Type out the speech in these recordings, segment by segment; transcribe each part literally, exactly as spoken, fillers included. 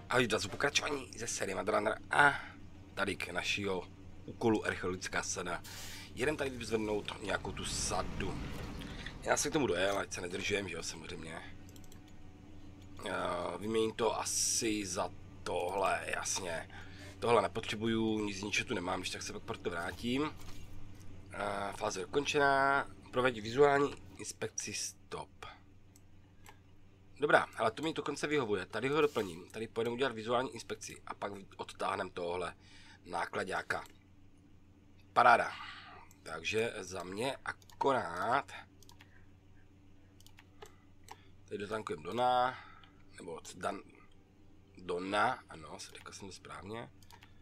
Ahoj, zase pokračování ze série Madrunner a tady k našího úkolu archeologická sada. Jedem tady vyzvednout nějakou tu sadu. Já se k tomu dojel, ať se nedržujem, že jo, samozřejmě. Uh, vyměním to asi za tohle, jasně. Tohle nepotřebuju, nic z ničeho tu nemám, když tak se pak proto vrátím. Uh, fáze dokončená, provedí vizuální inspekci stop. Dobrá, ale to mi dokonce vyhovuje, tady ho doplním, tady půjdeme udělat vizuální inspekci a pak odtáhneme tohle nákladáka. Paráda. Takže za mě akorát tady dotankujeme Dona, nebo Dan, Dona, ano, řekl jsem to správně.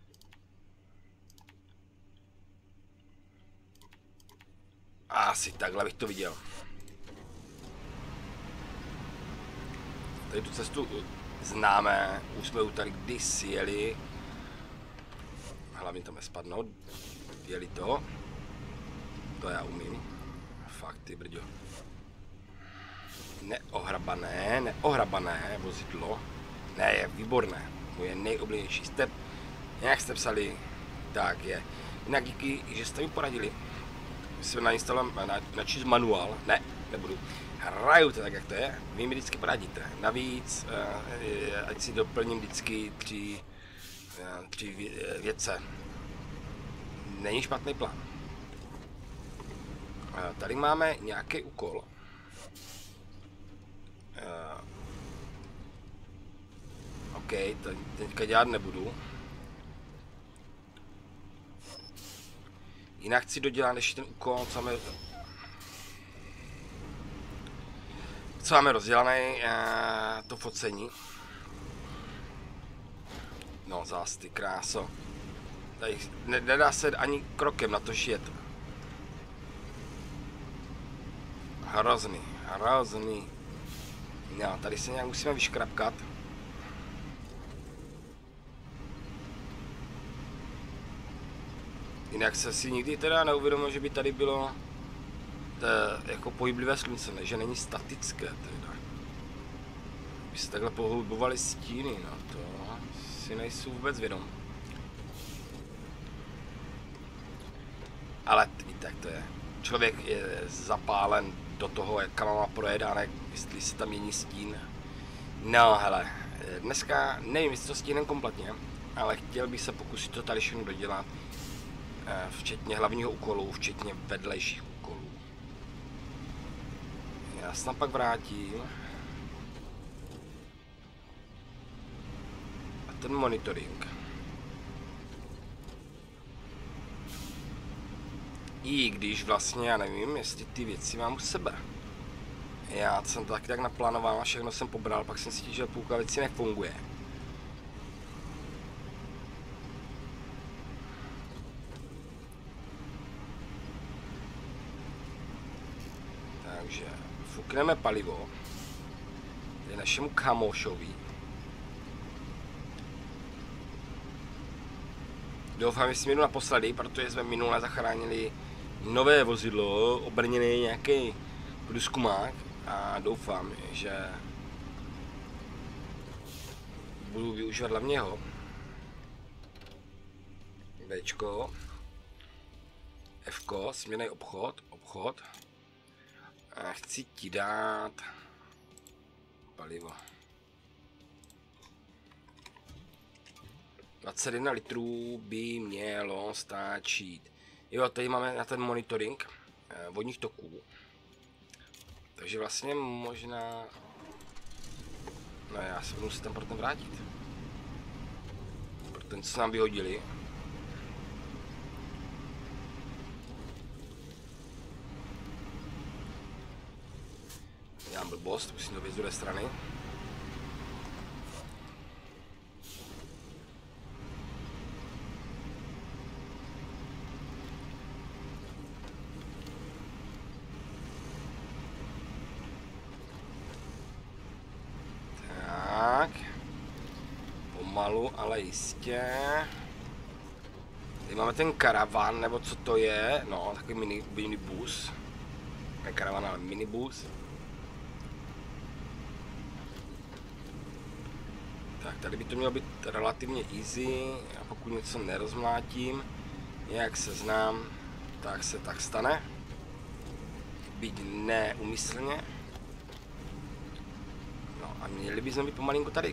Asi takhle bych to viděl. Tady tu cestu známe, už jsme tady kdysi jeli. Hlavně tam nespadnout, jeli to. To já umím. Fakt, ty brďo. Neohrabané, neohrabané vozidlo. Ne, je výborné. Moje nejoblíbenější step. Jak jste psali, tak je. Jinak díky, že jste mi poradili. Jsme nainstalujeme, na, načíst manuál. Ne, nebudu. Hraju to tak, jak to je. Vy mi vždycky poradíte. Navíc, ať si doplním vždycky tři, tři věce. Není špatný plán. Tady máme nějaký úkol. OK, to teďka dělat nebudu. Jinak chci dodělat ještě ten úkol, co máme, co máme rozdělaný, to focení. No zás ty kráso. Tady nedá se ani krokem na to jet. Hrozný, hrozný. No, tady se nějak musíme vyškrapkat. Jinak se si nikdy teda neuvědomil, že by tady bylo to, jako pohyblivé slunce, ne? Že není statické teda. By se takhle pohlubovaly stíny, no to si nejsou vůbec vědom. Ale i tak to je. Člověk je zapálen do toho, jak kam má projedánek, jestli se tam mění stín. No hele, dneska nevím, jestli to stínem kompletně, ale chtěl bych se pokusit to tady všechno dodělat. Včetně hlavního úkolu, včetně vedlejších úkolů. Já se tam pak vrátím. A ten monitoring. I když vlastně já nevím, jestli ty věci mám u sebe. Já jsem to taky tak naplánoval a všechno jsem pobral, pak jsem si že půlka věcí nefunguje. Takže fukneme palivo. Tady našemu kamošovi. Doufám, že jsme jdu naposledy, protože jsme minule zachránili nové vozidlo, obrněný nějaký průzkumák a doufám, že budu využívat hlavně ho. Bčko, Fko, směrný obchod, obchod. A chci ti dát palivo. dvacet jedna litrů by mělo stačit. Jo, tady máme na ten monitoring eh, vodních toků. Takže vlastně možná... No já se budu muset tam potom vrátit. Pro ten, co nám vyhodili. Já mám blbost, musím to věc z druhé strany. Tak. Pomalu, ale jistě. Tady máme ten karavan, nebo co to je? No, takový mini, minibus. Ne karavan, ale minibus. Tak Tak, tady by to mělo být relativně easy, a pokud něco nerozmlátím, jak se znám, tak se tak stane. Byť neumyslně. No a měli bychom být pomalinku tady.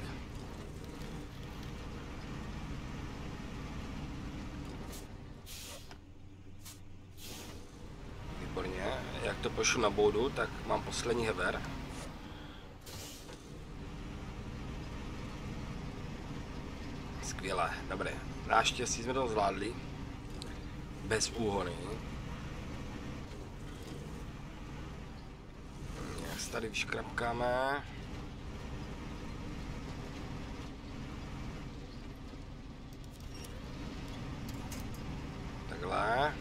Výborně, jak to pošlu na bodu, tak mám poslední hever. Skvěle, dobré. Naštěstí jsme to zvládli. Bez úhony. Jak se tady vyškrapkáme. Takhle.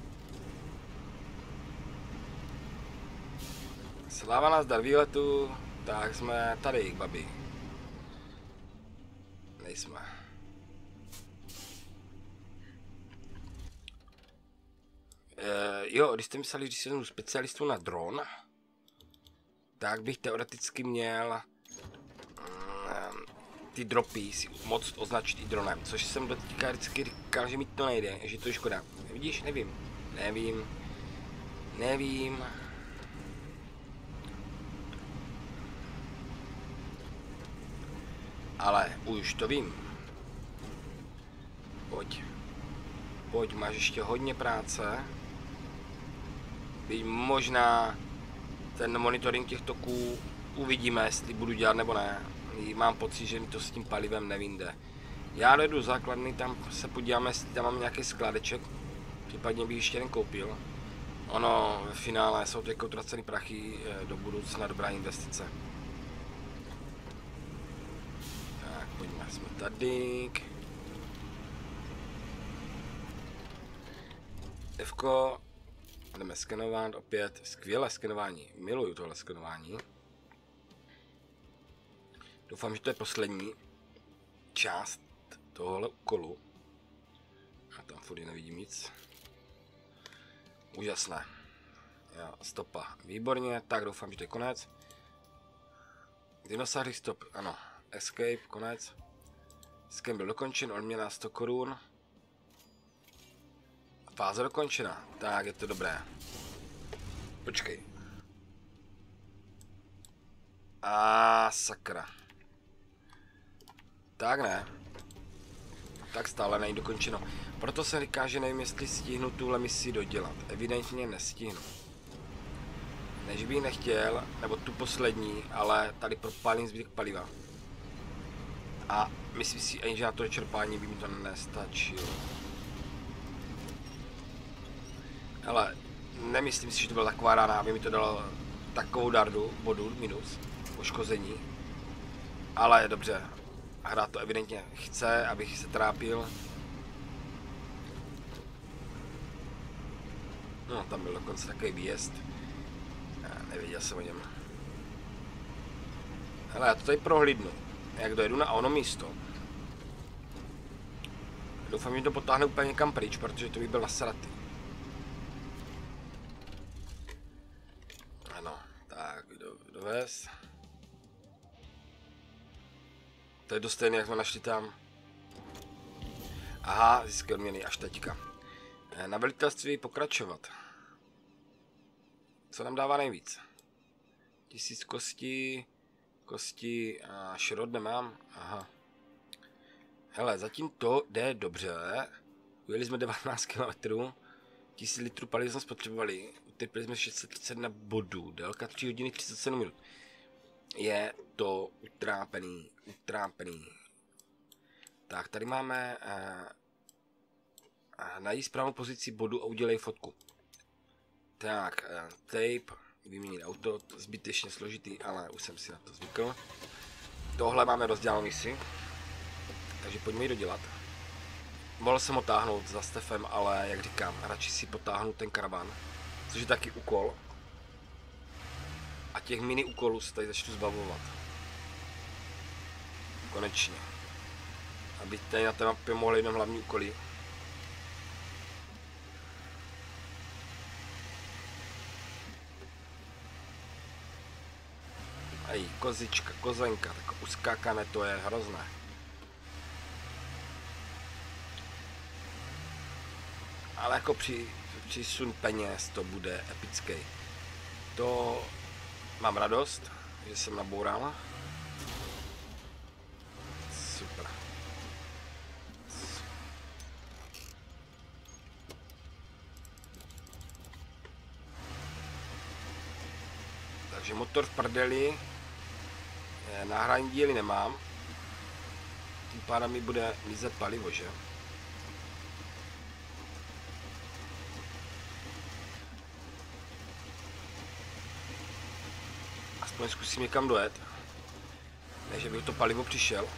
Sláva nás dar výletu, tak jsme tady, babi. Nejsme. E, jo, když jste mysleli, že jsem specialistu na dron, tak bych teoreticky měl mm, ty dropy si moc označit i dronem, což jsem do teďka vždycky říkal, že mi to nejde, že to je škoda. Vidíš, nevím, nevím, nevím. Ale už to vím. Pojď. Pojď, máš ještě hodně práce. Byť možná ten monitoring těch toků uvidíme, jestli budu dělat nebo ne. Mám pocit, že mi to s tím palivem nevinde. Já jdu do základny, tam se podíváme, jestli tam mám nějaký skladeček. Případně bych ještě jeden koupil. Ono ve finále jsou to jako utracený prachy, do budoucna dobrá investice. Tak, pojďme, jsme tady. Fko, jdeme skenovat, opět skvělé skenování, miluju tohle skenování. Doufám, že to je poslední část tohohle úkolu. A tam furt nevidím nic. Úžasné. Jo, stopa, výborně, tak doufám, že to je konec. Dinosaur stop, ano, escape, konec. Sken byl dokončen, odměna sto korun. Fáze dokončena, tak je to dobré. Počkej. A sakra. Tak ne. Tak stále není dokončeno. Proto se říká, že nevím, jestli stihnu tuhle misi dodělat. Evidentně nestihnu. Než bych nechtěl, nebo tu poslední, ale tady propálím zbytek paliva. A myslím si, že na to čerpání by mi to nestačilo. Ale nemyslím si, že to byla taková rána, aby mi to dalo takovou dardu, bodu, minus, poškození. Ale dobře, hra to evidentně chce, abych se trápil. No, tam byl dokonce takový výjezd. Já nevěděl jsem o něm. Hele, já to tady prohlídnu, jak dojedu na ono místo. Doufám, že to potáhne úplně někam pryč, protože to by byl nasratý. Ano, tak, dovez. To je dost stejné, jak jsme našli tam. Aha, získal odměny až teďka. Na velitelství pokračovat. Co nám dává nejvíc? Tisíc kostí, kosti a šrot nemám. Aha. Hele, zatím to jde dobře. Ujeli jsme devatenáct kilometrů. tisíc litrů paliva jsme spotřebovali. Utrpěli jsme šest set třicet jedna bodů. Délka tři hodiny třicet sedm minut. Je to utrápený, utrápený. Tak, tady máme uh, najdi správnou pozici bodu a udělej fotku. Tak, uh, tape, vyměnit auto, zbytečně složitý, ale už jsem si na to zvykl. Tohle máme rozdělanou misi, takže pojďme ji dodělat. Mohl jsem ho táhnout za Stefem, ale jak říkám, radši si potáhnu ten karavan, což je taky úkol. A těch mini úkolů se tady začnu zbavovat. Konečně. Aby tady na té mapě mohli jenom hlavní úkoly. Aj, kozička, kozenka, tak uskákané, to je hrozné. ale jako při, při sun peněz to bude epický. To mám radost, že jsem naboural. Super. Takže motor v prdeli, náhradní díly nemám, tím pádem mi bude mizet palivo, že? Aspoň zkusím někam dojet, ne, že bych to palivo přišel.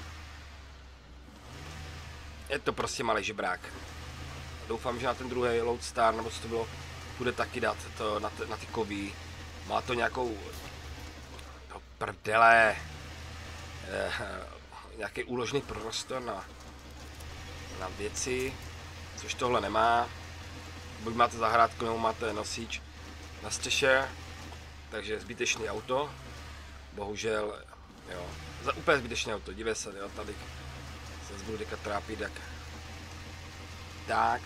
Je to prostě malý žebrák. Doufám, že na ten druhý Loadstar, nebo co to bylo, bude taky dát to na, na ty kovy. Má to nějakou no prdele, eh, nějaký úložný prostor na, na věci, což tohle nemá. Buď máte zahrádku, nebo máte nosič na střeše, takže zbytečný auto. Bohužel, jo, za úplně zbytečné auto, dívej se, jo, tady se budu teďka trápit, jak tak.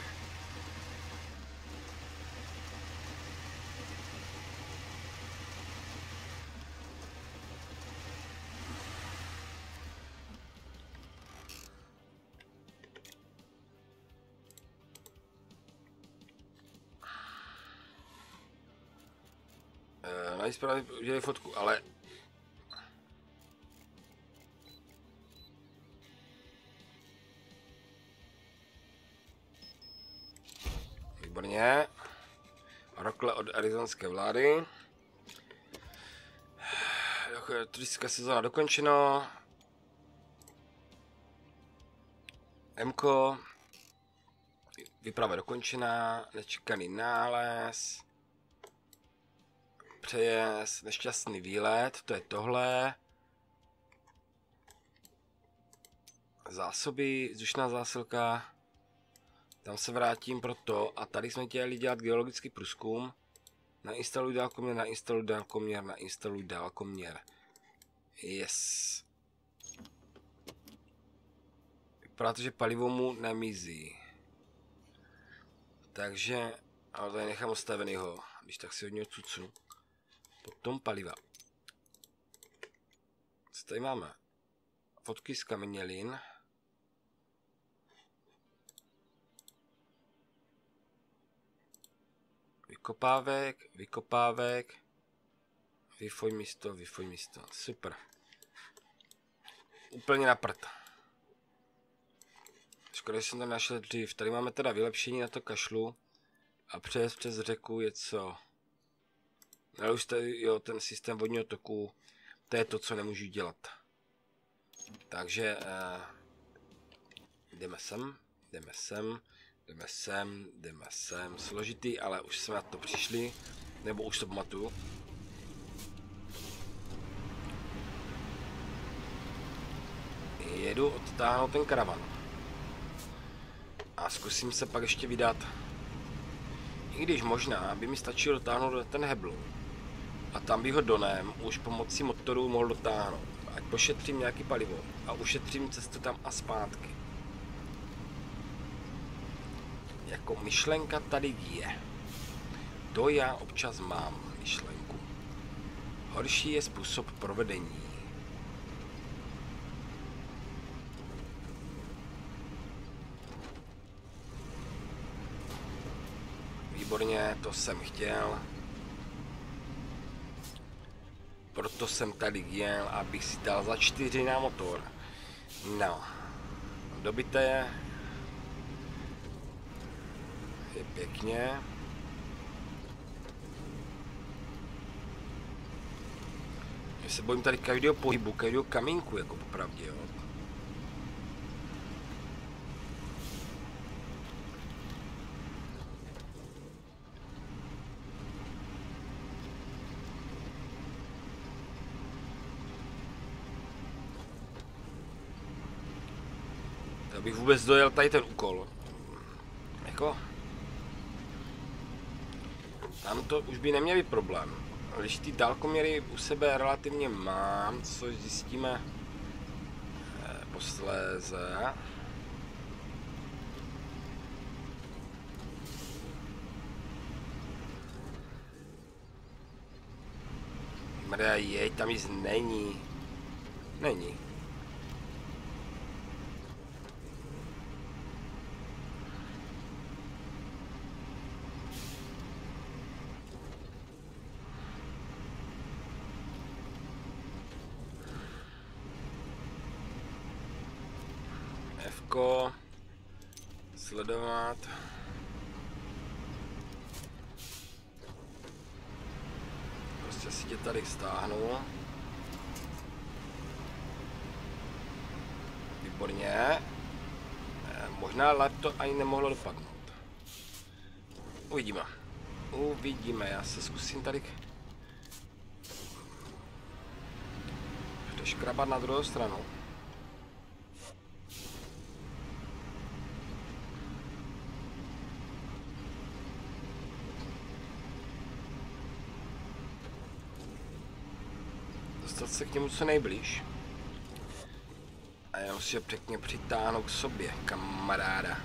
Najsprávně udělej fotku, ale výborně. Rokle od arizonské vlády. Turistická sezóna dokončeno. Mko. Výprava dokončená. Nečekaný nález. Přejezd, nešťastný výlet, to je tohle. Zásoby, vzdušná zásilka. Tam se vrátím pro to. A tady jsme chtěli dělat geologický průzkum. Nainstaluj dálkoměr, nainstaluj dálkoměr, nainstaluj dálkoměr. Yes. Vypadá to, že palivo mu nemizí. Takže, ale tady nechám ostavenýho, když tak si od něho cucnu. Potom paliva. Co tady máme? Fotky z kamenělin. Vykopávek, vykopávek. Výfoj místo, výfoj místo. Super. Úplně na prd. Škoda, že jsem tam našel dřív. Tady máme teda vylepšení na to kašlu. A přes přes řeku je co? Ale už tady, jo, ten systém vodního toku, to je to, co nemůžu dělat. Takže uh, jdeme sem, jdeme sem, jdeme sem, jdeme sem. Složitý, ale už jsme na to přišli, nebo už to pamatuju. Jedu odtáhnout ten karavan. A zkusím se pak ještě vydat. I když možná by mi stačilo dotáhnout ten hebl. A tam bych ho donem už pomocí motoru mohl dotáhnout. Ať pošetřím nějaký palivo a ušetřím cestu tam a zpátky. Jako myšlenka tady je. To já občas mám myšlenku. Horší je způsob provedení. Výborně, to jsem chtěl. Proto jsem tady jel, abych si dal za čtyři na motor. No, dobité je pěkně. Já se bojím tady každého pohybu, každého kamínku, jako popravdě, jo. Abych vůbec dojel tady ten úkol. Jako... Tam to už by neměl být problém. Když ty dálkoměry u sebe relativně mám, což zjistíme eh, posléze. Mrda, jej, tam nic není. Není. Fko. Sledovat. Prostě si tě tady stáhnu. Výborně. Možná lépe to ani nemohlo dopadnout. Uvidíme. Uvidíme, já se zkusím tady škrabat na druhou stranu. Dostat se k němu co nejblíž. A já si ho pěkně přitáhnu k sobě, kamaráda.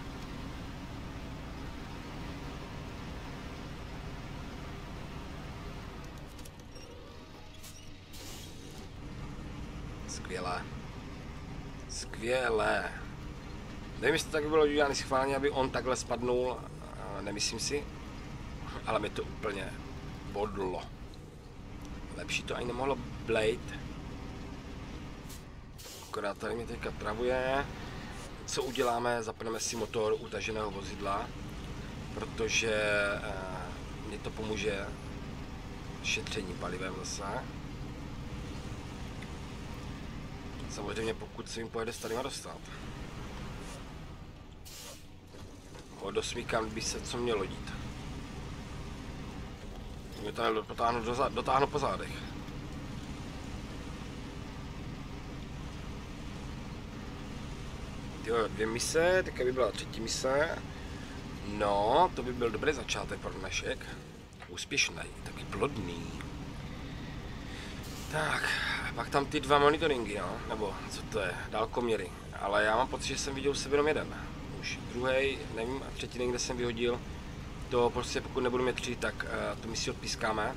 Skvělé. Skvělé. Nevím, jestli to tak bylo udělané schválně, aby on takhle spadnul, nemyslím si, ale mi to úplně bodlo. Lepší to ani nemohlo Blade. Akorát tady mě teďka travuje. Co uděláme? Zapneme si motor utaženého vozidla, protože uh, mě to pomůže šetření palivem zase. Samozřejmě pokud se jim pojede s tady dostat. Ho dosmíkám, by se co mělo dít. Mě to dotáhnu, dotáhnu po zádech. Jo, dvě mise, teďka by byla třetí mise. No, to by byl dobrý začátek pro dnešek. Úspěšný, taky plodný. Tak, pak tam ty dva monitoringy, no, nebo co to je, dálkoměry. Ale já mám pocit, že jsem viděl sebe jenom jeden. Už druhý, nevím, a třetí někde jsem vyhodil. To prostě pokud nebudu mít tři, tak uh, to my si odpískáme.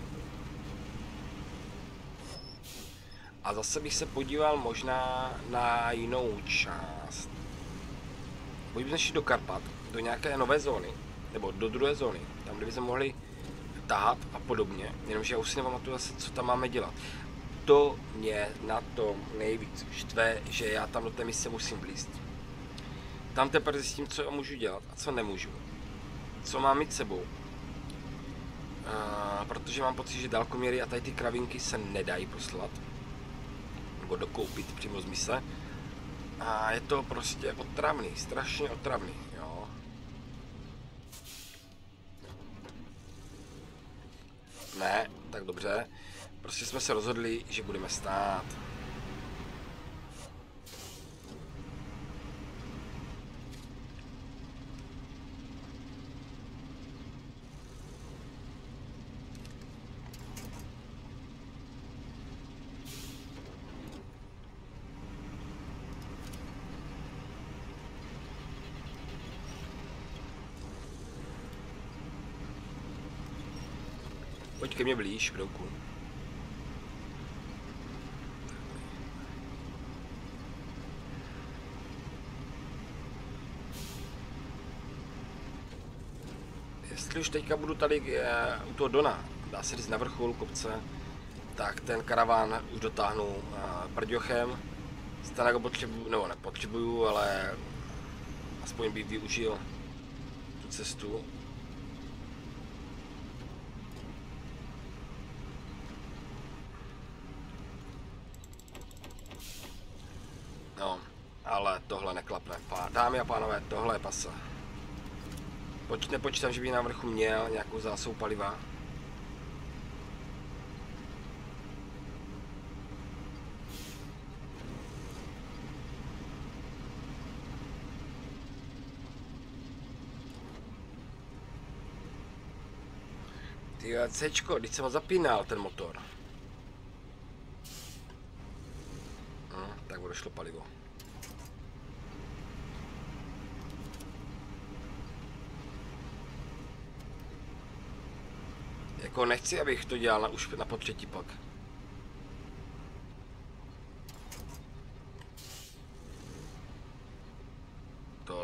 A zase bych se podíval možná na jinou část. Pojďme šli do Karpat, do nějaké nové zóny, nebo do druhé zóny, tam kde bychom mohli tahat a podobně, jenomže já už si nepamatuju zase, co tam máme dělat. To mě na tom nejvíc štve, že já tam do té mise musím blízt. Tam teprve zjistím, co já můžu dělat a co nemůžu. Co mám mít sebou. A, protože mám pocit, že dálkoměry a tady ty kravinky se nedají poslat. Nebo dokoupit přímo z mise. A je to prostě otravný, strašně otravný, jo. Ne, tak dobře. Prostě jsme se rozhodli, že budeme stát. Pojď ke mně blíž, brouku. Jestli už teďka budu tady je, u toho Dona, dá se říct na vrcholu kopce, tak ten karaván už dotáhnu uh, prďochem. Stejně ho potřebuju, nebo nepotřebuju, ale aspoň bych využil tu cestu. No, ale tohle neklapne. Dámy a pánové, tohle je pasa. Poč nepočítám, že by na vrchu měl nějakou zásobu paliva. Ty Cčko, když jsem ho zapínal, ten motor. Hm, tak mu došlo palivo. Jako nechci, abych to dělal na, už na potřetí pak.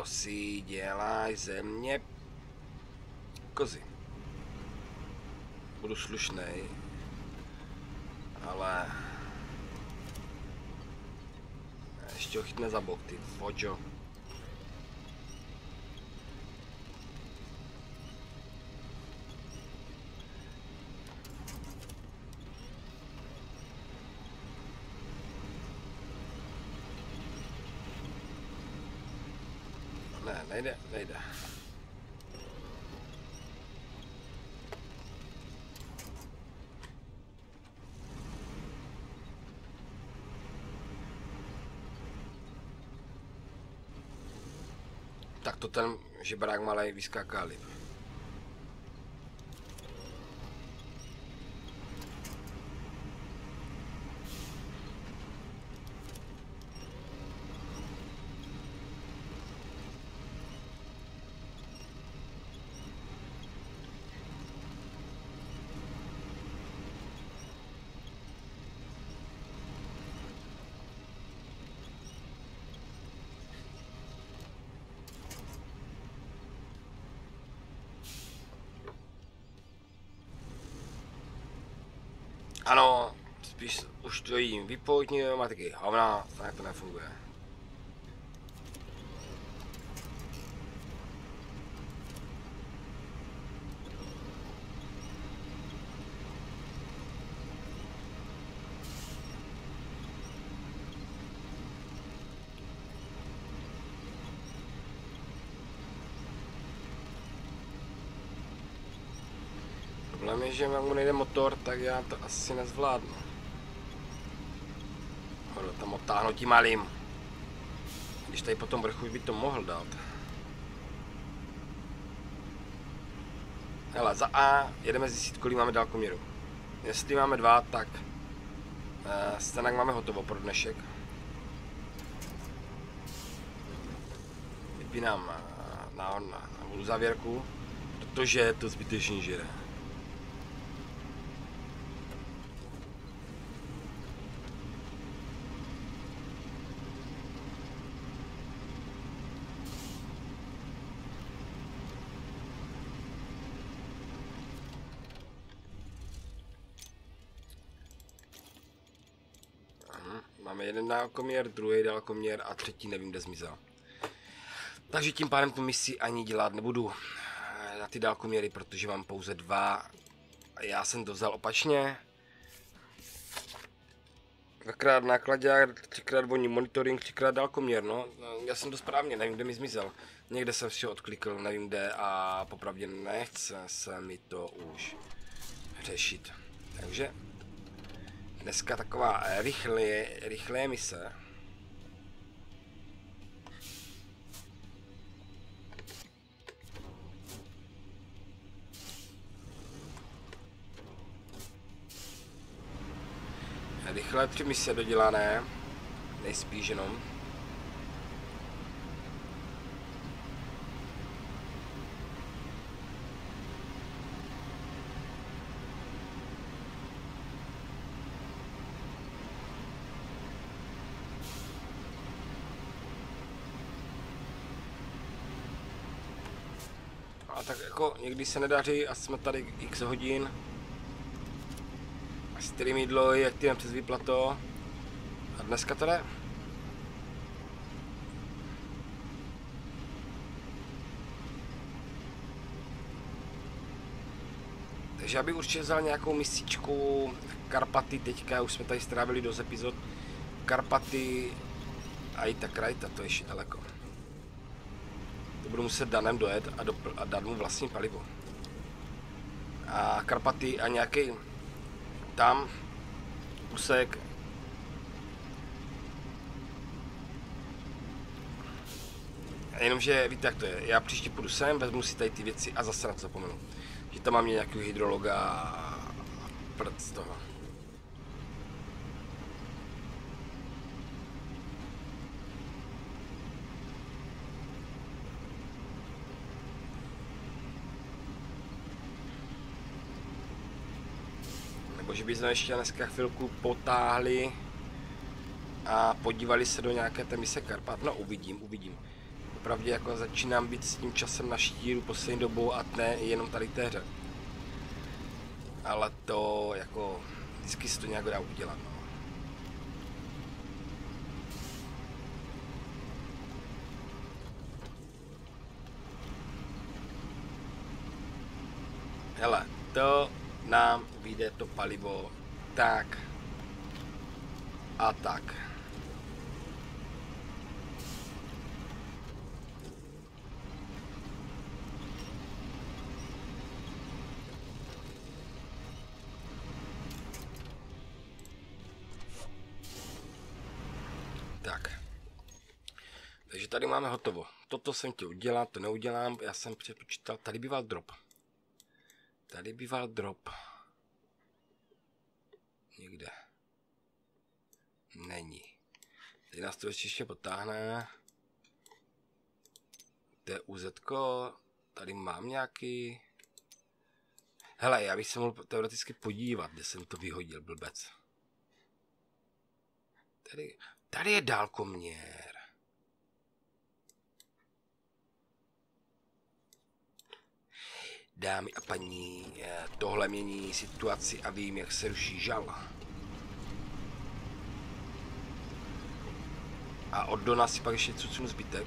si děláš ze mě kozy. Budu slušnej, ale ještě ho chytne za bok, ty fočo. Ne, nejde, nejde. Tak to ten žebrák malej vyskáká líp. Ano, spíš už to jím vypojitně, má taky hovna, tak to nefunguje. Problém je, že jak mu nejde motor, tak já to asi nezvládnu. Hodu tam otáhnu tím malým. Když tady po tom vrchu by to mohl dát. Hele, za A jedeme zjistit, kolik máme dálkoměru. Jestli máme dva, tak uh, scénak máme hotovo pro dnešek. Vypínám uh, na, na, na uzávěrku, protože to zbytečně žere. Máme jeden dálkoměr, druhý dálkoměr a třetí nevím, kde zmizel. Takže tím pádem tu misi ani dělat nebudu na ty dálkoměry, protože mám pouze dva. Já jsem to vzal opačně. Dvakrát nákladák, třikrát vodní monitoring, třikrát dálkoměr, no. Já jsem to správně, nevím, kde mi zmizel. Někde jsem si ho odklikl, nevím kde a popravdě nechce se mi to už řešit. Takže dneska taková rychlé, rychlé mise. Rychlé tři mise dodělané, nejspíš jenom. A tak jako někdy se nedaří a jsme tady x hodin. A stream jídlo, jak ty přes výplato. A dneska to jde. Takže já bych určitě vzal nějakou misičku Karpaty teďka, už jsme tady strávili dost epizod. Karpaty a i tak rajta, to je ještě daleko. To budu muset Danem dojet a, dopl- a dát mu vlastní palivo. A Karpaty a nějaký tam úsek. Jenomže víte, jak to je. Já příště půjdu sem, vezmu si tady ty věci a zase na to zapomenu. Že tam mám nějaký hydrologa a prd z toho. Nebo že bychom ještě dneska chvilku potáhli a podívali se do nějaké té mise Karpat. No uvidím, uvidím. opravdu jako začínám být s tím časem na štíru poslední dobou a ne jenom tady té hře. Ale to jako vždycky se to nějak dá udělat. No. Hele, to nám vyjde to palivo tak a tak. Tak. Takže tady máme hotovo. Toto jsem chtěl udělat, to neudělám, já jsem přepočítal, tady býval drop. Tady býval drop. Někde. Není. Tady nás to ještě potáhne. To je úzetko. Tady mám nějaký... Hele, já bych se mohl teoreticky podívat, kde jsem to vyhodil, blbec. Tady, tady je dálkoměr. Dámy a paní, tohle mění situaci a vím, jak se ruší žal. A od Dona si pak ještě cucnu zbytek.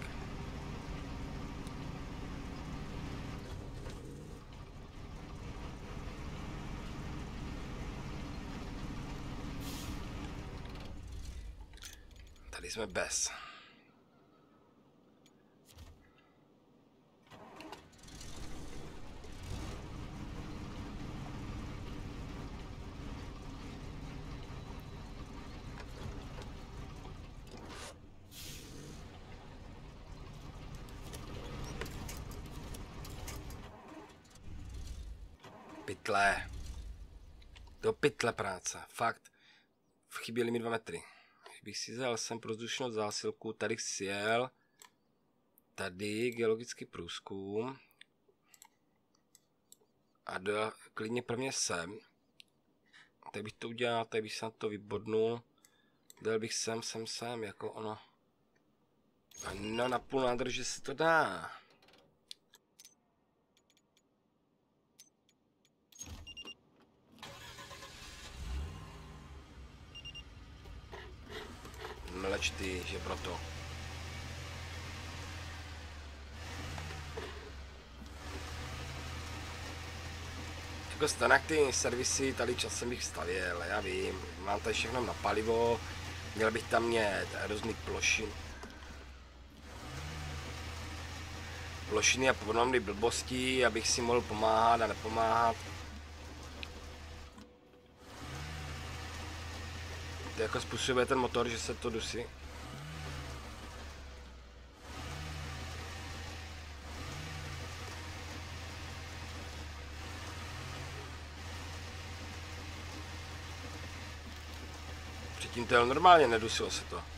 Tady jsme bez. Pytle. Do pytle práce. Fakt. Chyběly mi dva metry. Bych si vzal sem pro vzdušnou zásilku. Tady si jel. Tady geologický průzkum. A do, klidně prvně sem. Tady bych to udělal, tady bych se na to vybodnul. Dal bych sem, sem, sem, jako ono. Ano, na půl nádrže se to dá. Mleč ty, že proto. Jako stanak ty servisy tady časem bych stavěl, já vím. Mám tady všechno na palivo. Měl bych tam mít různý plošin. Plošiny a podobné blbosti, abych si mohl pomáhat a nepomáhat. To jako způsobuje ten motor, že se to dusí. Předtím to jel normálně, nedusilo se to.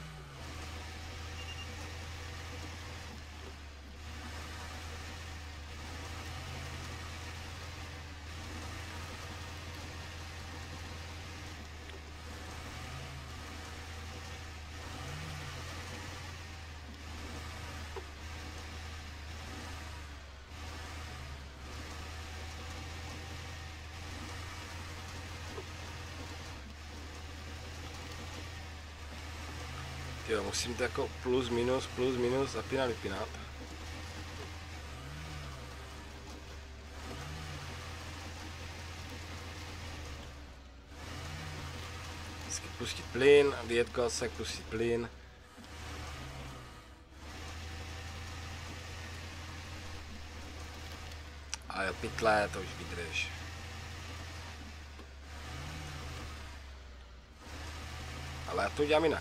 Jo, musím to jako plus, minus, plus, minus, zapínat, vypínat. Vždycky pustit plyn, vyjet kolsek, pustit plyn. A jo, pytle, to už vydrž. Ale já to dělám jinak.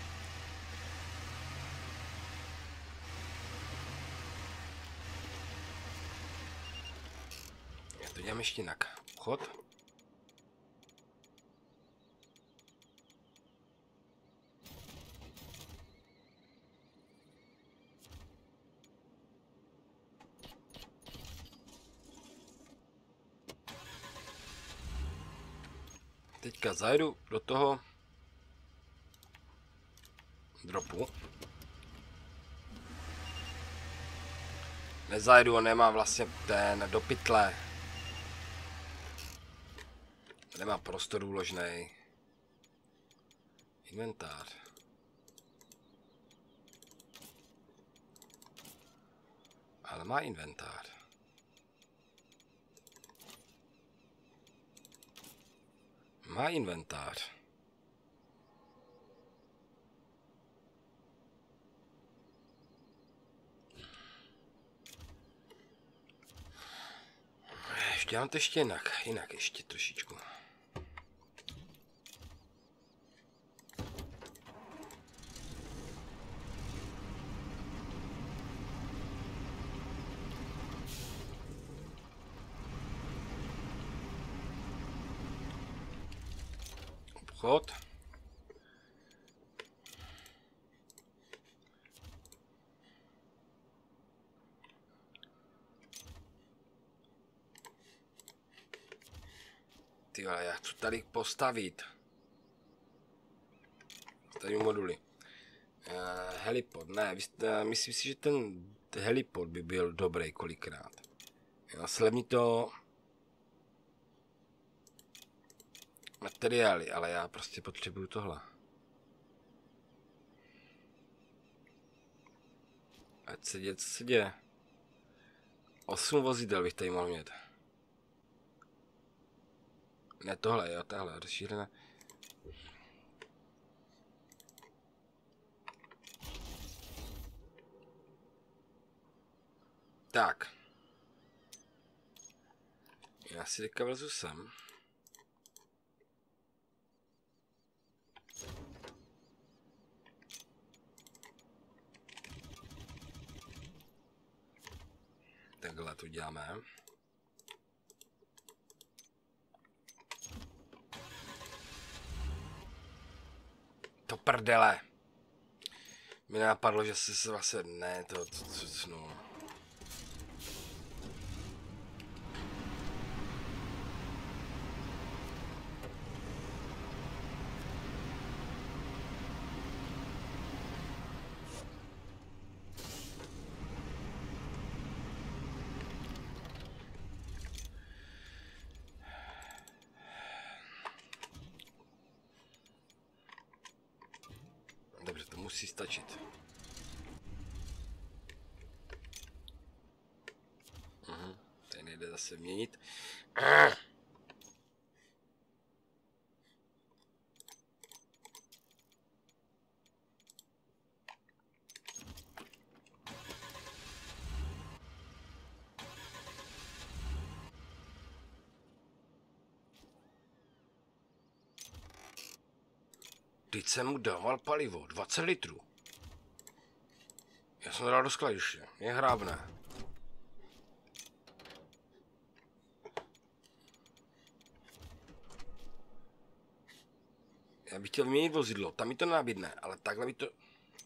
To dělám ještě jinak. Chod. Teďka zajdu do toho dropu. Nezajedu, on nemá vlastně ten do pytle. Nemá prostor úložnej. Inventář. Ale má inventář. Má inventář. Ještě mám to ještě jinak, jinak ještě trošičku. Obchod. Ty vole, já chci tady postavit. Tady moduly. Uh, helipod, ne, uh, myslím si, že ten helipod by byl dobrý kolikrát. Jo, slevní to materiály, ale já prostě potřebuju tohle. Ať se děje, co se děje. Osm vozidel bych tady mohl mít. Ne tohle, jo, tahle, rozšířené. Tak. Já si teďka vlezu sem. Takhle to děláme. To prdele. Mi napadlo, že se se vlastně ne, to, to, to, to no. Dobře, to musí stačit. Mhm, tady nejde zase měnit. Teď jsem mu dával palivo, dvacet litrů. Já jsem to dal do skladiště, je hrábné. Já bych chtěl vyměnit vozidlo, tam mi to nabídne, ale takhle mi to...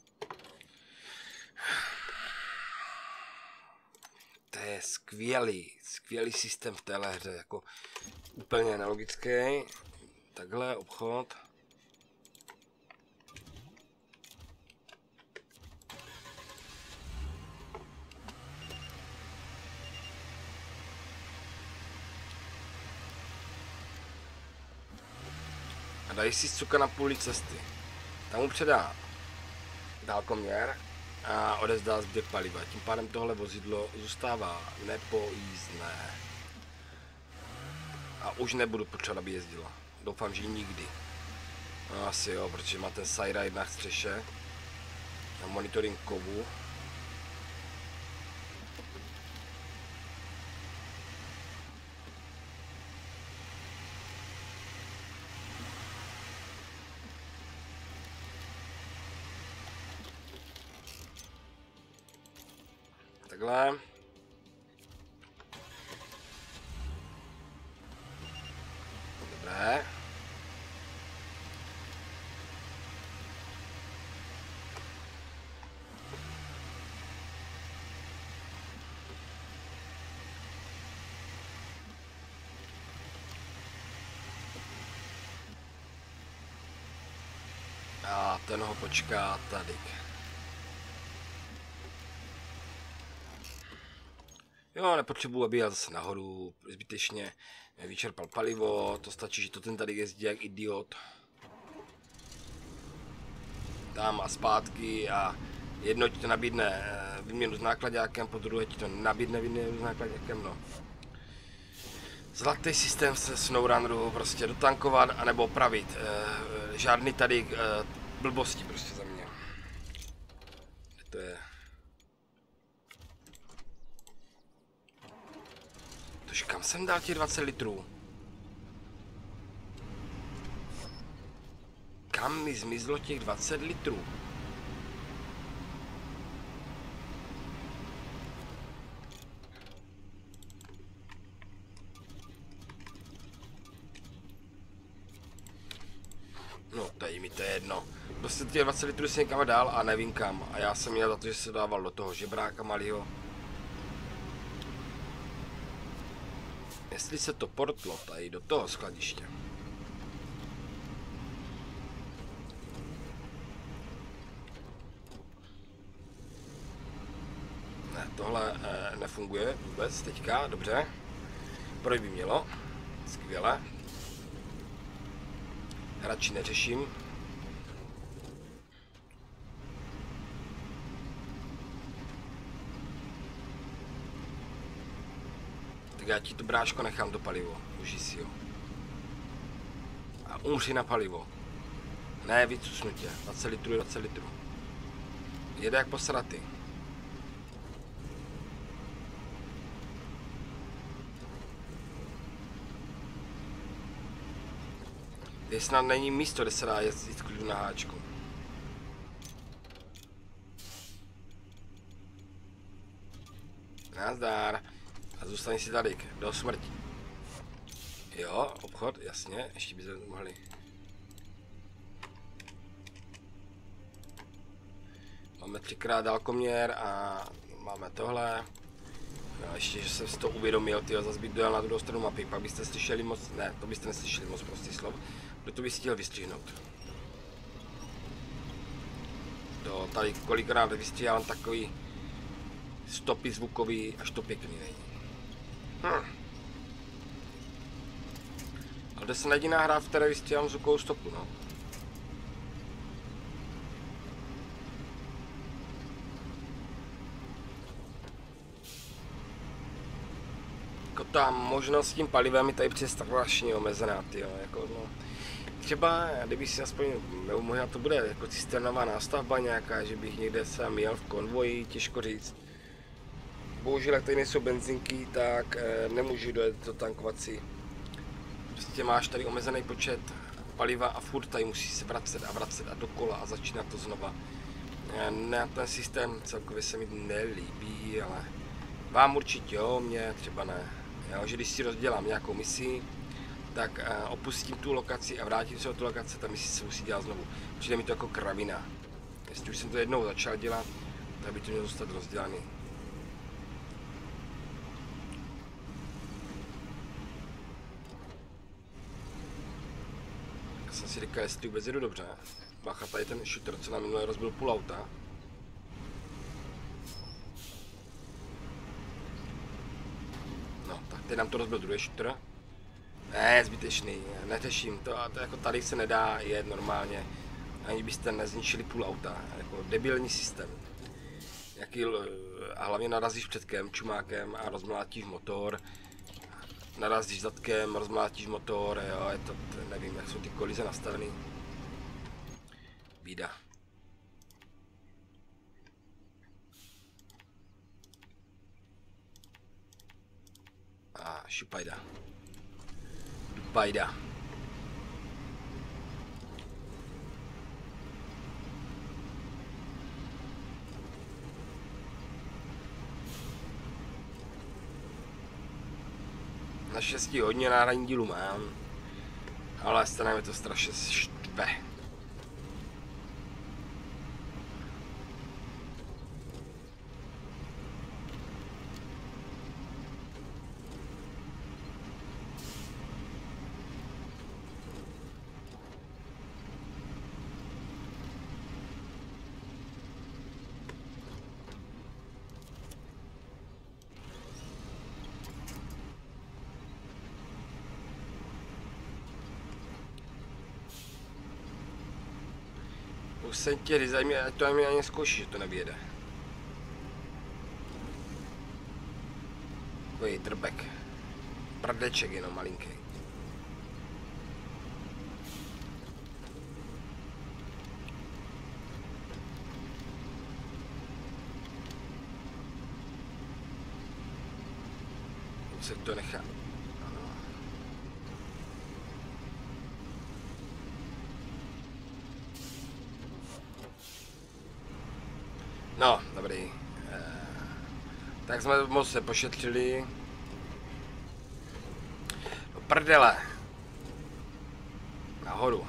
To je skvělý, skvělý systém v téhle hře, jako úplně nelogický. Takhle obchod. A dají si cuka na půli cesty. Tam mu předá dálkoměr a odezdá zbytek paliva. Tím pádem tohle vozidlo zůstává nepojízdné. A už nebudu potřebovat, aby jezdila. Doufám, že nikdy. No asi jo, protože má ten side na střeše. Na monitoring kovu. Takhle. Dobré. A ten ho počká tady. Jo, nepotřebuji, aby jel zase nahoru, zbytečně vyčerpal palivo, to stačí, že to ten tady jezdí jak idiot. Tam a zpátky a jedno ti to nabídne výměnu s nákladákem, po druhé ti to nabídne výměnu s nákladákem, no. Zlatý systém se SnowRunneru, prostě dotankovat anebo opravit. E, žádný tady e, blbosti prostě za mě. To je... Tož kam jsem dal těch dvacet litrů? Kam mi zmizlo těch dvacet litrů? No, tady mi to je jedno. Prostě těch dvacet litrů si někam dál a nevím kam. A já jsem měl za to, že se dával do toho žebráka malýho. Jestli se to portlo tady do toho skladiště. Ne, tohle eh, nefunguje vůbec teďka, dobře. Proč by mělo? Skvěle. Radši neřeším. Tak já ti to bráško nechám do palivo. Užij si ho. A umři na palivo. Ne, vycusnu tě. dvacet litrů, dvacet litrů. Jede jak posratý. Tady snad není místo, kde se dá jezdit klidu na háčku. Nazdar. A zůstaň si tady, do smrti. Jo, obchod, jasně, ještě by se mohli. Máme třikrát dálkoměr a máme tohle. No, ještě, že jsem si to uvědomil, tyjo, zase bych dojel na druhou stranu mapy, pak byste slyšeli moc, ne, to byste neslyšeli moc prostý slov. Kdo to bys chtěl vystřihnout? To tady kolikrát vystříhám takový stopy zvukový, až to pěkný není. Hm. Ale to se jediná hra, v které vystříhám zvukovou stopu, no. Jako ta možnost s tím palivem je tady přes strašně omezená, tyjo, jako no. Třeba, kdyby si aspoň, nebo možná to bude jako cisternová nástavba nějaká, že bych někde sám jel v konvoji, těžko říct. Bohužel, jak tady nejsou benzinky, tak e, nemůžu dojet do tankovací. Prostě máš tady omezený počet paliva a furt tady musíš se vracet a vracet a dokola a začínat to znova. E, ne, ten systém celkově se mi nelíbí, ale vám určitě jo, mě třeba ne. Jo, že když si rozdělám nějakou misi, tak uh, opustím tu lokaci a vrátím se do tu lokace, ta misi se musí dělat znovu. Přijde mi to jako kravina. Jestli už jsem to jednou začal dělat, tak by to mělo zůstat rozdělaný. Tak jsem si říkal, jestli vůbec jedu dobře. Bacha, tady ten shooter, co na minulé rozbil půl auta. No, tak teď nám to rozbil druhý shooter. Ne, zbytečný, neřeším to, to jako tady se nedá jet normálně, ani byste nezničili půl auta, jako debilní systém. Jaký, a hlavně narazíš předkem, čumákem a rozmlátíš motor, narazíš zadkem, rozmlátíš motor, jo, je to, to, nevím, jak jsou ty kolize nastavený. Bída. A šupajda. Bajda. Naštěstí hodně náhradní dílu mám, ale stane mi to strašně štve. Prosím tě, dej mi, ať to na mě ani zkouší, že to nevyjede. Takový drbek. Prdeček jenom malinký. Se to nechá. No, dobrý. E, tak jsme moc se pošetřili. Do prdele. Nahoru.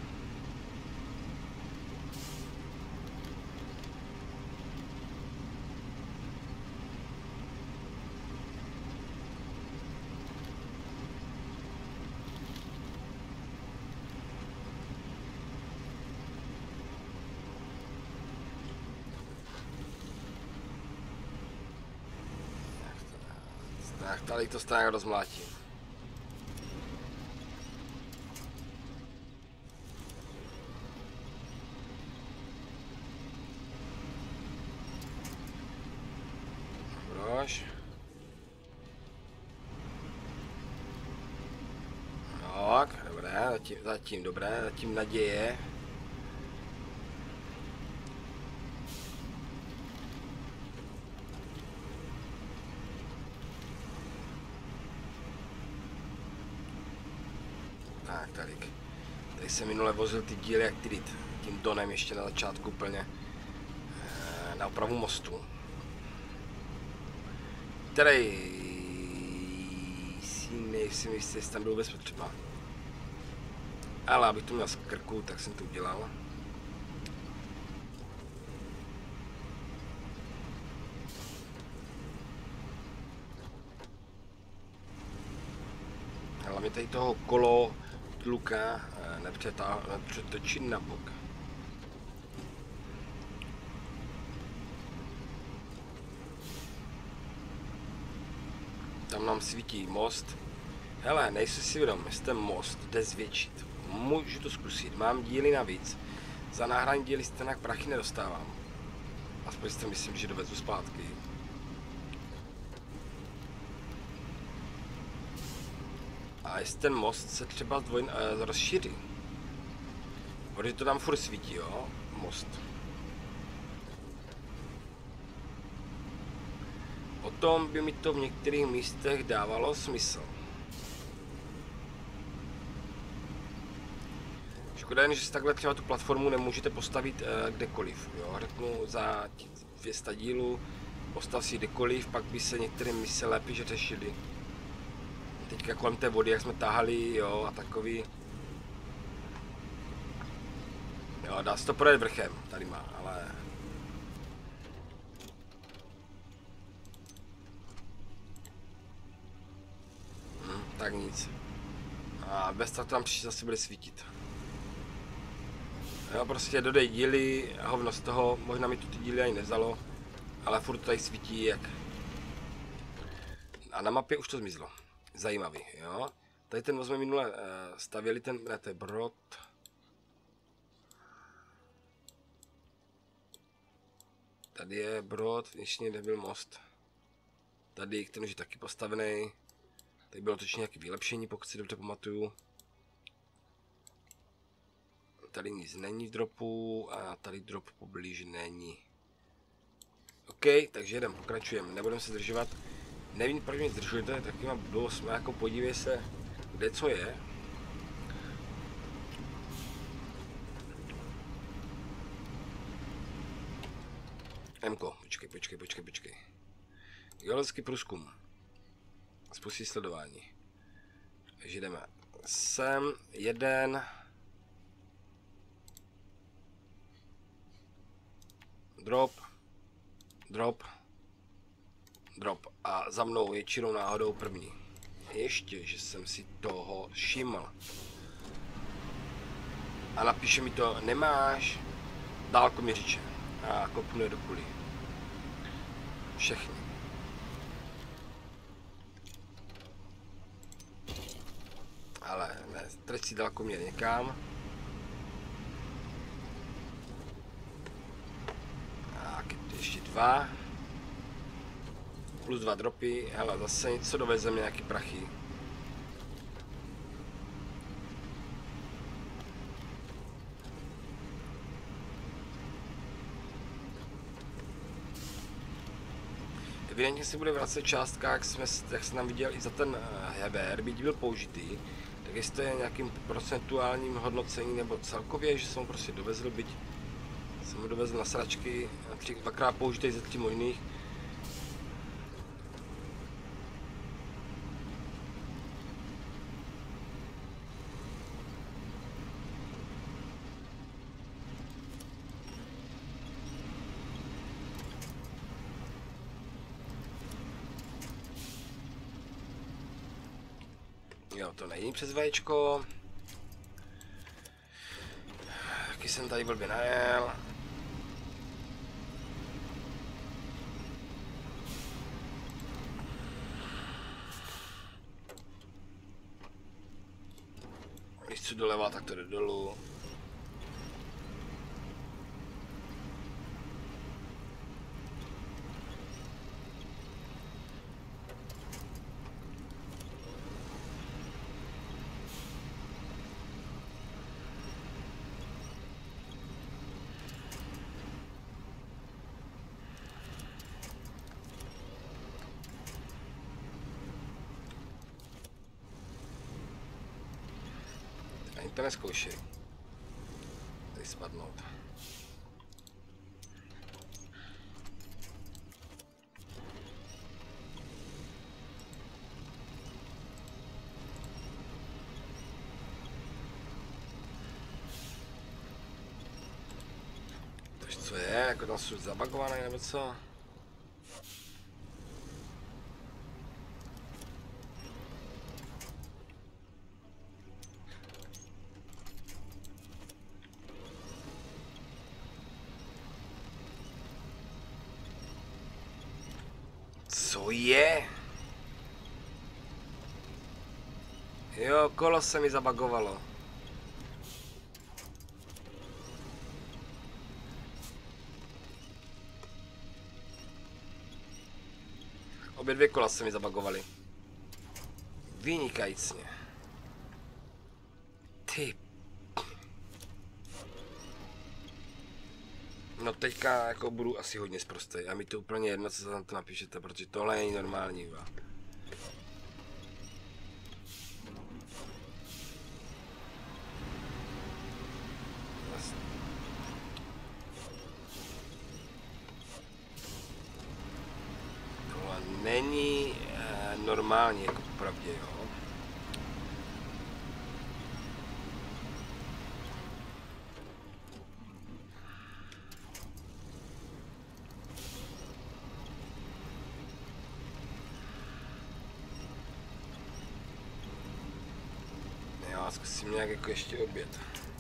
Tak tady to stále rozmlátím. Proč? Tak, dobré, zatím, zatím dobré, zatím naděje. Tak, tady. Tady jsem minule vozil ty díly jak ty tím Donem ještě na začátku úplně na opravu mostu. Který si nejsem jistý, jestli tam byl vůbec potřeba. Ale abych to měl z krku, tak jsem to udělal. Hlavně tady toho kolo tluka nepřetočit na bok. Tam nám svítí most. Hele, nejsi si vědom, jestli ten most jde zvětšit. Můžu to zkusit, mám díly navíc. Za náhradní díly stejnak prachy nedostávám. Aspoň si to myslím, že dovezu zpátky. A jestli ten most se třeba zdvojn, uh, rozšíří. Protože to tam furt svítí, jo, most. Potom by mi to v některých místech dávalo smysl. Škoda jen, že si takhle třeba tu platformu nemůžete postavit uh, kdekoliv, jo. Řeknu za dvě sta dílů, postav si kdekoliv, pak by se některé mise lépe že řešily. Teďka kolem té vody, jak jsme tahali, jo, a takový. Jo, dá se to projet vrchem, tady má, ale... Hm, tak nic. A bez toho tam příště zase bude svítit. Jo, prostě dodej díly, hovno z toho, možná mi to ty díly ani nevzalo, ale furt to tady svítí jak... A na mapě už to zmizlo. Zajímavý, jo. Tady ten jsme minule uh, stavěli ten, ne, to je Brod. Tady je Brod, ještě nebyl most. Tady ten už je taky postavený. Tady bylo točně nějaké vylepšení, pokud si dobře pamatuju. Tady nic není v dropu a tady drop poblíž není. OK, takže jdem, pokračujeme, nebudeme se zdržovat. Nevím, proč mě zdržujete, taky mám dost, jako podívej se, kde co je. Mko, počkej, počkej, počkej, počkej. Geologický průzkum. Spustí sledování. Takže jdeme sem, jeden. Drop. Drop. Drop. A za mnou je čirou náhodou první. Ještě, že jsem si toho všiml. A napíše mi to, nemáš dálkoměřiče. A kopnu je do kuli. Všechny. Ale ne, trať si dálkoměr někam. dva. Plus dva dropy, hele, zase něco dovezeme, nějaký prachy. Evidentně si bude vracet částka, jak, jsme, jak jsem nám viděl i za ten heber, byť byl použitý, tak jestli to je nějakým procentuálním hodnocení nebo celkově, že jsem ho prostě dovezl, byť jsem ho dovezl na sračky, tři, dvakrát použitý ze tří možných. Jo, to není přes vajíčko. Taky jsem tady blbě najel. Když chci doleva, tak to jde dolů. Ani to neskoušej. Tady spadnout. Takže co je? Jako tam jsou zabagované nebo co? Co je? Jo, kolo se mi zabagovalo. Obě dvě kola se mi zabagovaly. Vynikajícně. Ty. No teďka jako budu asi hodně sprostej a mi to úplně jedno, co se tam to napíšete, protože tohle není normální. Va. Tohle není eh, normální, jako popravdě, jo. Zkusím nějak jako ještě oběd.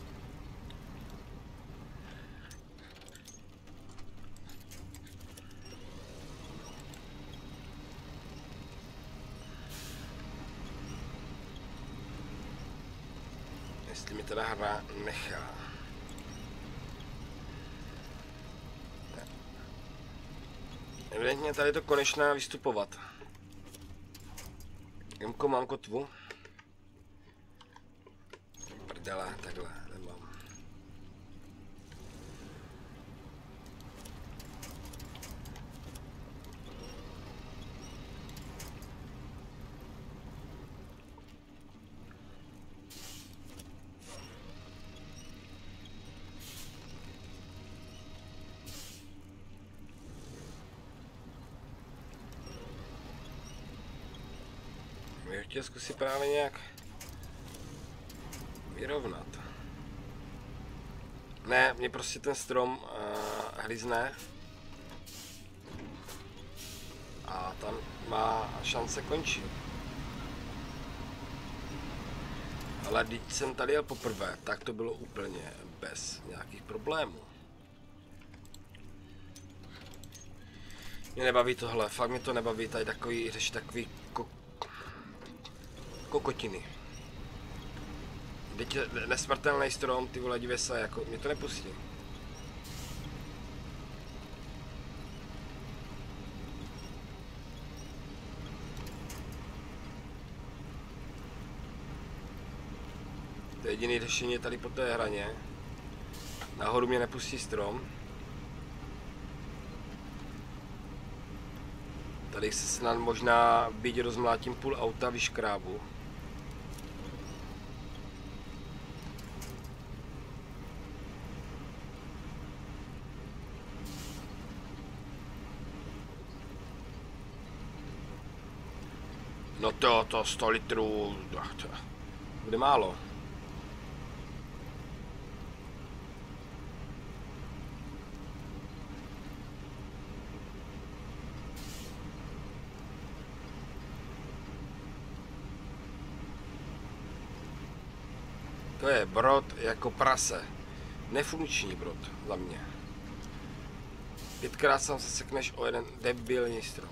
Jestli mi teda hra nechá. Ne. Evidentně tady to konečná vystupovat. Jemko, mám kotvu. Prdele, takhle, nemám. Já chtěl zkusit právě nějak vyrovnat. Ne, mě prostě ten strom uh, hryzne. A tam má šance končit. Ale když jsem tady jel poprvé, tak to bylo úplně bez nějakých problémů. Mě nebaví tohle, fakt mě to nebaví, tady takový řešit takový ko kokotiny. Teď nesmrtelný strom, ty vole, dívej se, jako mě to nepustí. Jediný řešení je tady po té hraně. Nahoru mě nepustí strom. Tady se snad možná, byť rozmlátím půl auta, vyškrábu. No to, to sto litrů, to bude málo. To je brod jako prase. Nefunkční brod za mě. Pětkrát se sekneš o jeden debilní strom.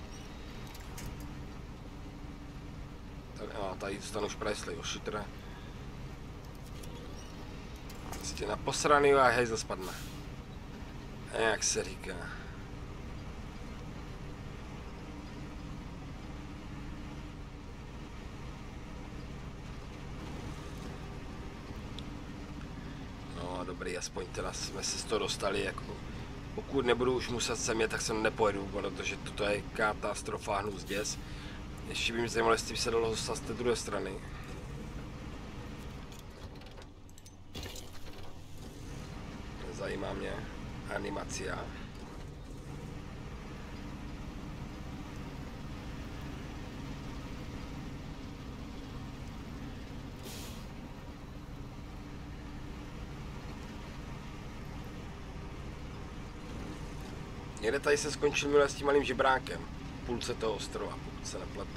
Tady, a, tady dostanu šprajsly o šutra. Prostě na posraný a hejzl spadne. A jak se říká. Dobrý, aspoň teda jsme se z toho dostali, jako pokud nebudu už muset sem jet, tak sem nepojedu, protože toto je katastrofa, hnus děs. Ještě by mě zajímalo, jestli by se dalo dostat z té druhé strany. Zajímá mě animacia. Někde tady se skončil minule s tím malým žebrákem, v půlce toho ostrova, pokud se nepletu.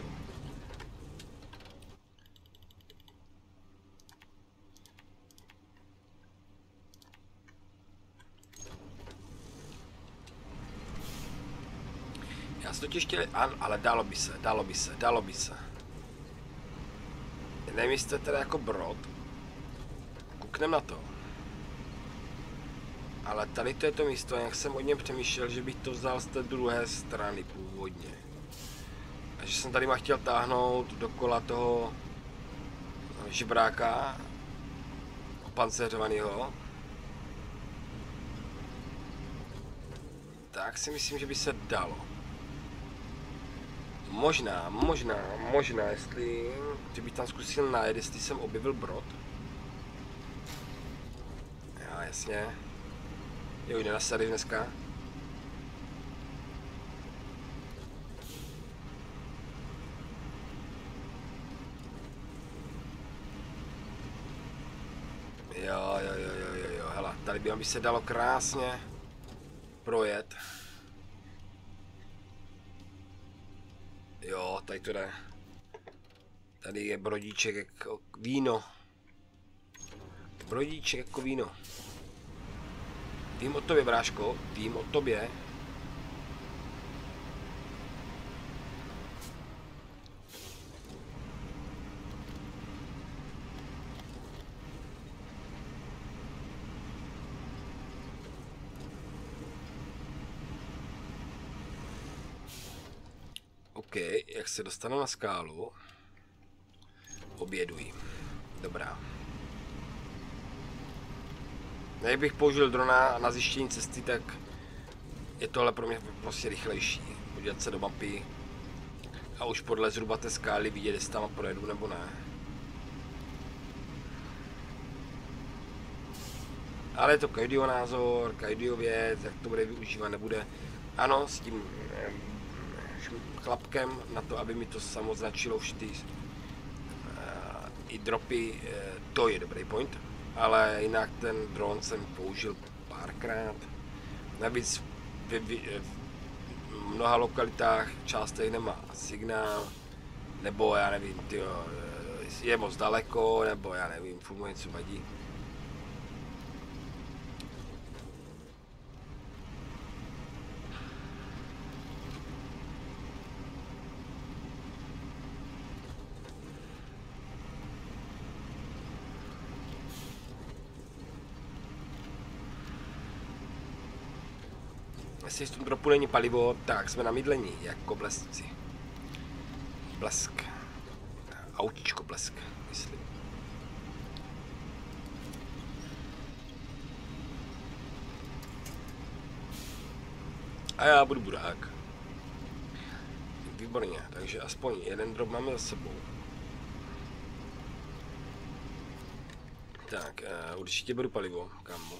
Já si totiž chtěl, ale dalo by se, dalo by se, dalo by se. Nevím, jestli teda jako brod. Kouknem na to. Ale tady to je to místo, jak jsem o něm přemýšlel, že bych to vzal z té druhé strany původně. A že jsem tady ma chtěl táhnout dokola toho žebráka opanceřovaného. Tak si myslím, že by se dalo. Možná, možná, možná, jestli že bych tam zkusil najet, jestli jsem objevil brod. Já, jasně. Jo, jde na sady dneska. Jo, jo, jo, jo, jo, jo, hele, tady by, by se dalo krásně projet. Jo, tady to jde. Tady je brodíček jako víno. Brodíček jako víno. Vím o tobě, bráško, vím o tobě. OK, jak se dostanu na skálu? Oběduji. Dobrá. Jak bych použil drona na zjištění cesty, tak je tohle pro mě prostě rychlejší. Podívat se do mapy a už podle zhruba té skály vidět, jestli tam projedu nebo ne. Ale je to každýho názor, každýho věc, jak to bude využívat, nebude. Ano, s tím chlapkem na to, aby mi to samo značilo už ty uh, i dropy, uh, to je dobrý point. Ale jinak ten dron jsem použil párkrát. Navíc v, v, v mnoha lokalitách částech nemá signál, nebo já nevím, tyjo, je moc daleko, nebo já nevím, furt mu něco vadí. Jestli v tom dropu není palivo, tak jsme na mydlení, jako blesci. Blesk. Autíčko blesk, myslím. A já budu budák. Výborně, takže aspoň jeden drop máme za sebou. Tak, uh, určitě beru palivo, kámo.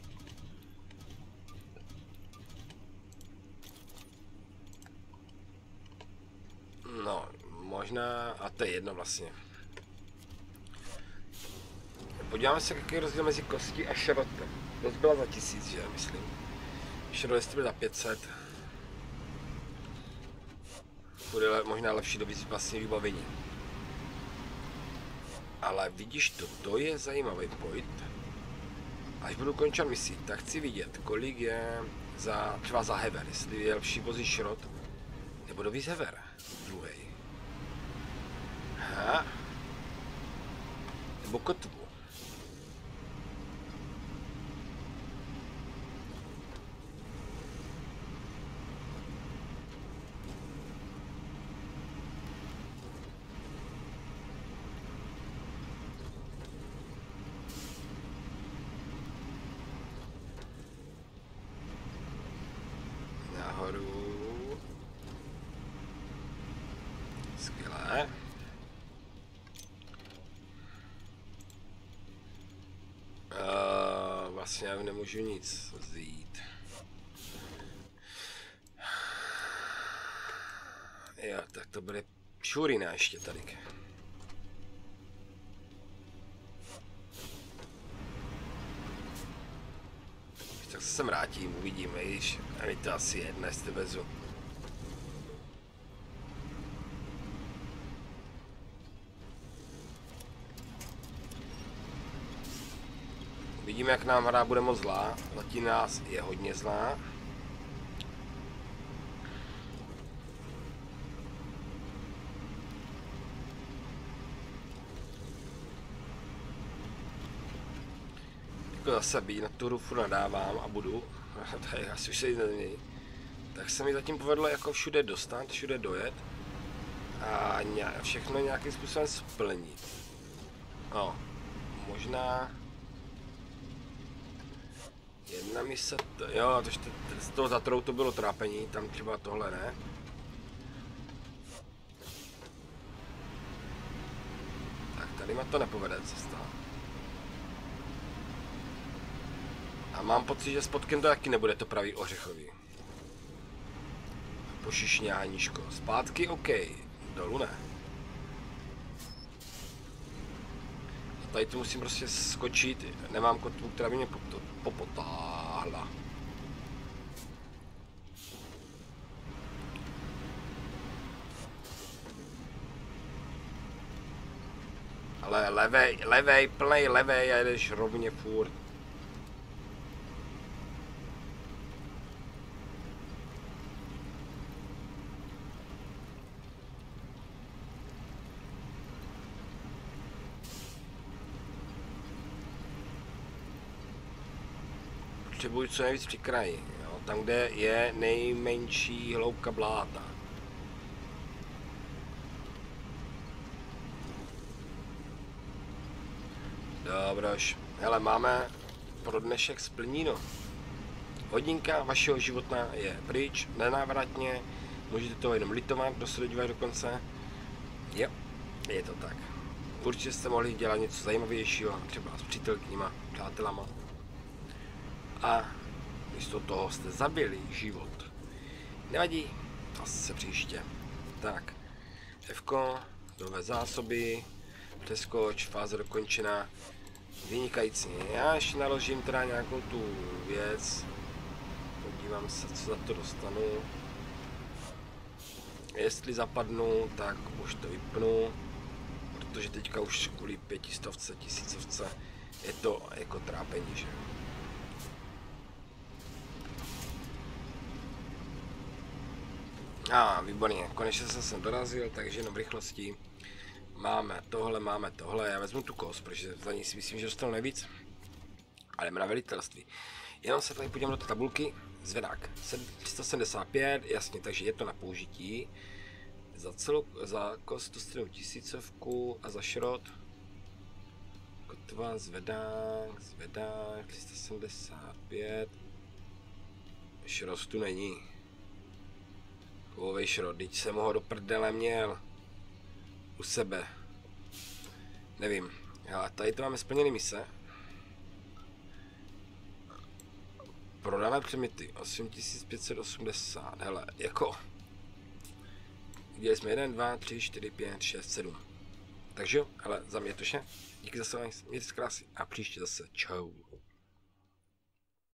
No, možná, a to je jedno vlastně. Podíváme se, jaký je rozdíl mezi kostí a šrotem. Dost byla za tisíc, že myslím. Šrot jestli byl za pět set. Bude možná lepší do vlastně vybavení. Ale vidíš to, to je zajímavý point. Až budu končit misi, tak chci vidět, kolik je za, třeba za hever, jestli je lepší vozit šrot, nebo dovíz hever, druhý. Aha. Nebo kotvu. Nahoru. Skvělé. Uh, vlastně já nemůžu nic vzít. Jo, tak to bude šurina ještě tady. Tak se sem vrátím, uvidíme, již. A mi to asi jedno, jestli vezu. Vidíme, jak nám hra bude moc zlá. Zatím nás je hodně zlá. Jako zase být, na tu hru furt nadávám a budu. Tady asi už se jít nezmění. Tak se mi zatím povedlo jako všude dostat, všude dojet. A všechno nějakým způsobem splnit. No, možná... Jedna mise, to, jo, to, z toho zatrou to bylo trápení, tam třeba tohle ne. Tak tady ma to nepovede cesta. A mám pocit, že s podkem to taky nebude to pravý ořechový. Pošišňáníško. Zpátky OK, dolů ne. A tady tu musím prostě skočit, nemám kotvu, která by mě popotáhla. Ale levej, levej, plnej levej a jedeš rovně furt. Potřebuji co nejvíc při kraji, jo? Tam, kde je nejmenší hloubka bláta. Dobroš, hele, máme pro dnešek splníno. Hodinka vašeho života je pryč, nenávratně, můžete to jenom litovat, kdo se dodívají do konce. Jo, je to tak. Určitě jste mohli dělat něco zajímavějšího, třeba s přítelkyněma, přátelama. A místo toho jste zabili život. Nevadí, zase příště. Tak, Fko, nové zásoby, přeskoč, fáze dokončena. Vynikající. Já ještě naložím teda nějakou tu věc. Podívám se, co za to dostanu. Jestli zapadnu, tak už to vypnu. Protože teďka už kvůli pětistovce, tisícovce je to jako trápení, že? A ah, výborně, konečně jsem sem dorazil, takže jenom v rychlosti. Máme tohle, máme tohle, já vezmu tu kos, protože za ní si myslím, že dostanu nejvíc. Ale jdeme na velitelství. Jenom se tady podívám do té tabulky. Zvedák tři sta sedmdesát pět, jasně, takže je to na použití. Za celou, za kost dostanu tisícovku a za šrot. Kotva, zvedák, zvedák, tři sta sedmdesát pět. Šrot tu není. Kovovej šrot, teď jsem ho do prdele měl. U sebe. Nevím. Hele, tady to máme splněný mise. Prodané předměty. osm tisíc pět set osmdesát. Hele, jako... Viděli jsme jedna, dva, tři, čtyři, pět, šest, sedm. Takže jo, hele, za mě to vše. Díky za sledování, mějte se krásně a příště zase čau.